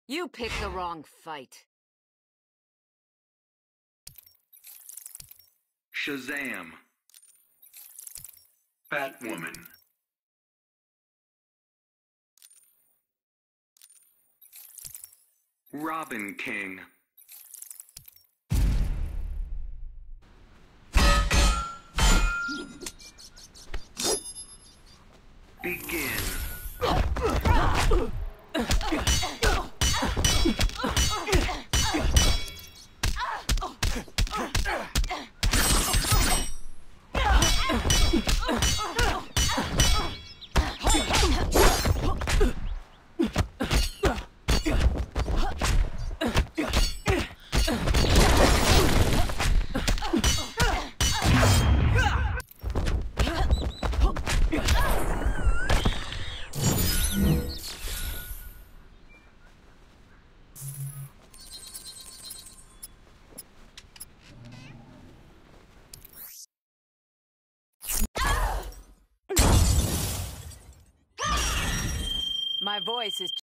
You picked the wrong fight. Shazam. Batwoman. Robin King. Begin. My voice is